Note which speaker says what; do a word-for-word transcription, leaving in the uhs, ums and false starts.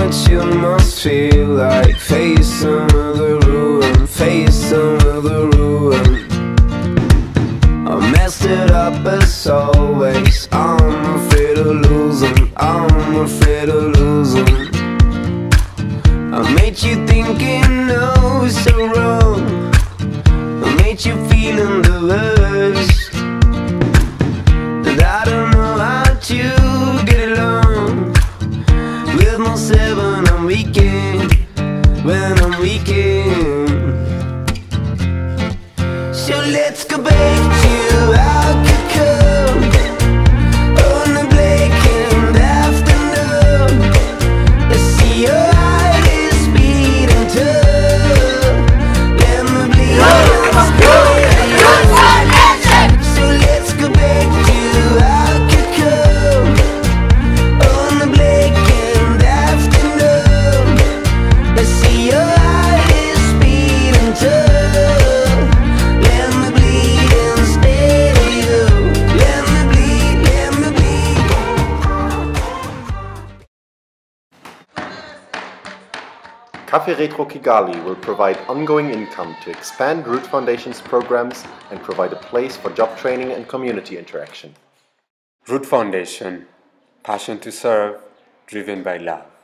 Speaker 1: what you must feel like. Face another ruin, face another ruin. I messed it up as always. I'm afraid of losing, I'm afraid of losing. I made you think you know it's so wrong. I made you feel in the verse that I don't know how to get along with myself when I'm weekend, when I'm weekend. So let's go back to how I could come on a blackened afternoon. Let's see your heart is beating tough. Let me bleed and stay. So let's go back to how I could come on a blackened afternoon. Let's see your heart is beating tough.
Speaker 2: Café Retro Kigali will provide ongoing income to expand Root Foundation's programs and provide a place for job training and community interaction.
Speaker 3: Root Foundation, passion to serve, driven by love.